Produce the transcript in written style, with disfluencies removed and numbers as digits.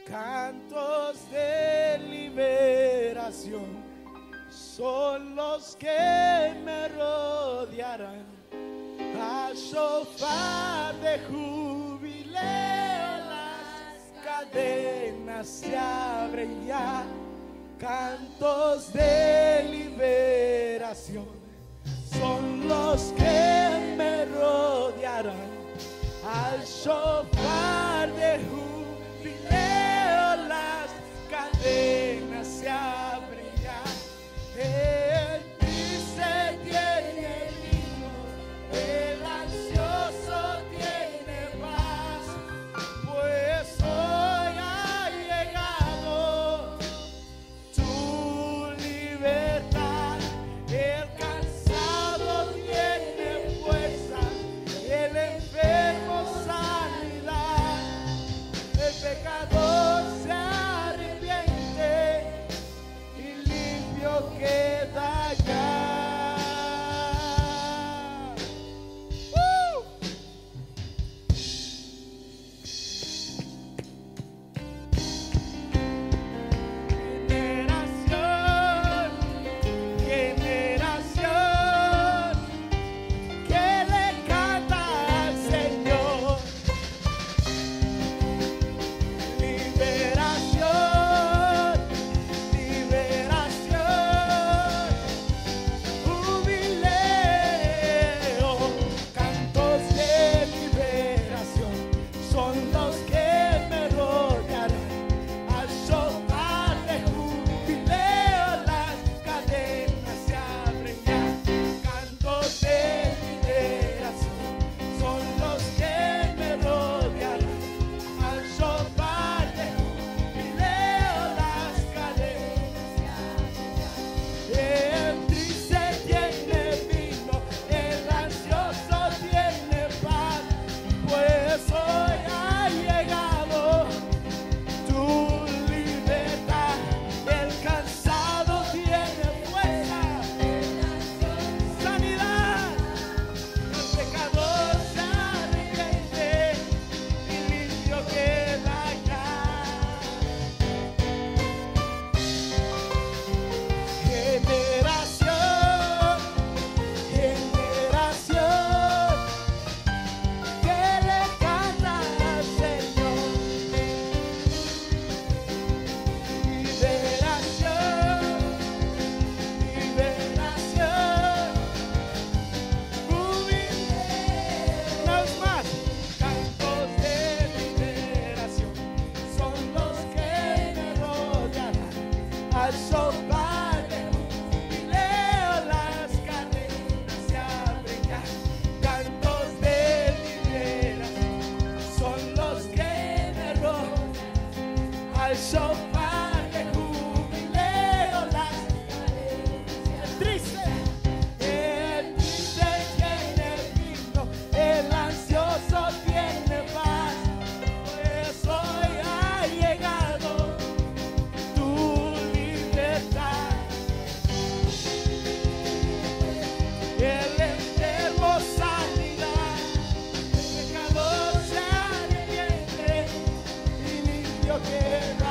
Cantos de liberación son los que me rodearán. A shofar de jubileo las cadenas se abren ya. Cantos de liberación son los que me rodearán. Al shofar de jubileo las cadenas se abren ya. En ti se tiene vino, el ansioso tiene paz, pues hoy ha llegado tu libertad. El cansado tiene fuerza, el enfermo sanidad, el pecador se arrepiente y limpio queda ya. Yeah.